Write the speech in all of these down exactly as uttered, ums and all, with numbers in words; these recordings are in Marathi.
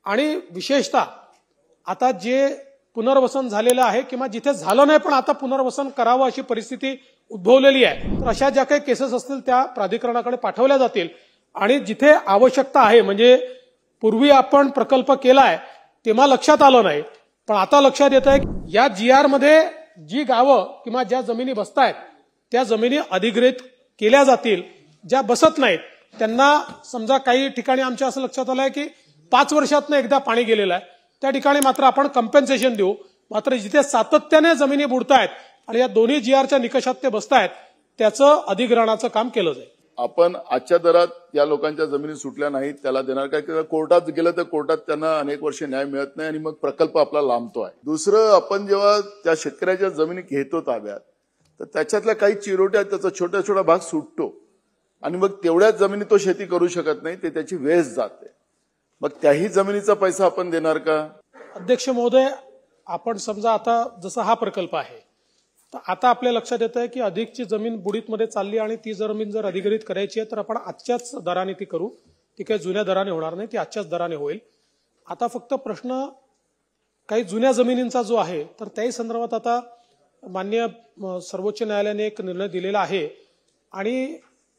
आणि विशेषतः आता जे पुनर्वसन झालेलं आहे किंवा जिथे झालं नाही पण आता पुनर्वसन करावं अशी परिस्थिती उद्भवलेली आहे, तर अशा ज्या काही केसेस असतील त्या प्राधिकरणाकडे पाठवल्या जातील आणि जिथे आवश्यकता आहे, म्हणजे पूर्वी आपण प्रकल्प केलाय तेव्हा लक्षात आलं नाही पण आता लक्षात येत आहे या जी आर मध्ये जी गावं किंवा ज्या जमिनी बसतायत त्या जमिनी अधिग्रहित केल्या जातील. ज्या बसत नाहीत त्यांना समजा काही ठिकाणी आमच्या असं लक्षात आलंय की पाच वर्षातनं एकदा पाणी गेलेलं आहे त्या ठिकाणी मात्र आपण कम्पेन्सेशन देऊ. मात्र जिथे सातत्याने जमिनी बुडतायत आणि या दोन्ही जी आरच्या निकषात ते बसतायत त्याचं अधिग्रहणाचं काम केलं जाईल. आपण आजच्या दरात या लोकांच्या जमिनी सुटल्या नाहीत त्याला देणार काय? किंवा कोर्टात गेलं तर कोर्टात त्यांना अनेक वर्ष न्याय मिळत नाही आणि मग प्रकल्प आपला लांबतोय. दुसरं, आपण जेव्हा त्या शेतकऱ्याच्या जमिनी घेतो ताब्यात तर त्याच्यातल्या काही चिरोट्या त्याचा छोटा छोटा भाग सुटतो आणि मग तेवढ्याच जमिनी तो शेती करू शकत नाही, ते त्याची वेस्ट जाते. मग त्याही जमिनीचा पैसा आपण देणार का? अध्यक्ष महोदय, आपण समजा आता जसा हा प्रकल्प आहे तर आता आपल्या लक्षात येत आहे की अधिकची जमीन बुडीतमध्ये चालली आणि ती जमीन जर अधिग्रहित करायची आहे तर आपण आजच्याच दराने ती करू. ती काही जुन्या दराने होणार नाही, ती आजच्याच दराने होईल. आता फक्त प्रश्न काही जुन्या जमिनींचा जो आहे तर त्याही संदर्भात आता माननीय सर्वोच्च न्यायालयाने एक निर्णय दिलेला आहे आणि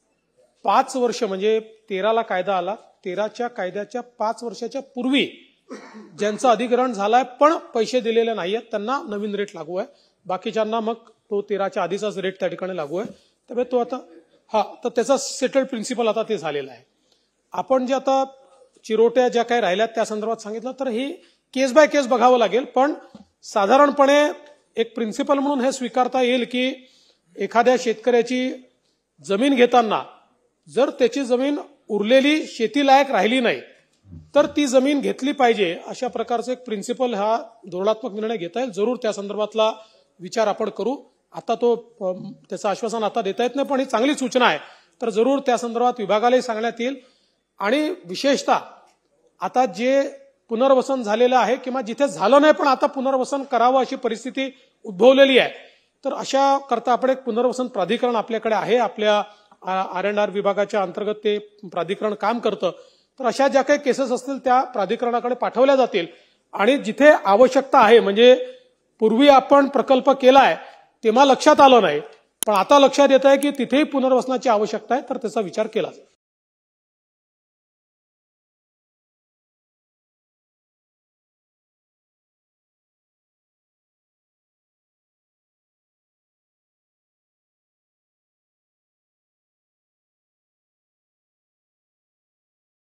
पाच वर्ष म्हणजे तेराला कायदा आला, तेराच्या कायद्याच्या पाच वर्षाच्या पूर्वी ज्यांचं अधिग्रहण झालंय पण पैसे दिलेले नाहीयेत त्यांना नवीन रेट लागू आहे, बाकीच्यांना मग तो तेराच्या आधीचाच रेट त्या ठिकाणी लागू आहे. त्यामुळे तो आता हा तर त्याचा सेटल्ड प्रिन्सिपल आता ते झालेला आहे. आपण जे आता चिरोट्या ज्या काही राहिल्यात त्या संदर्भात सांगितलं तर ही केस बाय केस बघावं लागेल, पण साधारणपणे एक प्रिन्सिपल म्हणून हे स्वीकारता येईल की एखाद्या शेतकऱ्याची जमीन घेताना जर त्याची जमीन उरलेली शेतीलायक राहिली नाही तर ती जमीन घेतली पाहिजे, अशा प्रकारचं एक प्रिन्सिपल हा धोरणात्मक निर्णय घेता येईल. जरूर त्या संदर्भातला विचार आपण करू. आता तो त्याचं आश्वासन आता देता येत नाही पण ही चांगली सूचना आहे, तर जरूर त्या संदर्भात विभागालाही सांगण्यात येईल. आणि विशेषतः आता जे पुनर्वसन झालेलं आहे किंवा जिथे झालं नाही पण आता पुनर्वसन करावं अशी परिस्थिती उद्भवलेली आहे, तर अशा करता आपण एक पुनर्वसन प्राधिकरण आपल्याकडे आहे. आपल्या आर एंड आर विभागाच्या अंतर्गत ते प्राधिकरण काम करतं. तर अशा ज्या काही केसेस असतील त्या प्राधिकरणाकडे पाठवल्या जातील आणि जिथे आवश्यकता आहे, म्हणजे पूर्वी आपण प्रकल्प केलाय तेव्हा लक्षात आलं नाही पण आता लक्षात येत आहे की तिथेही पुनर्वसनाची आवश्यकता आहे, तर त्याचा विचार केला जाईल.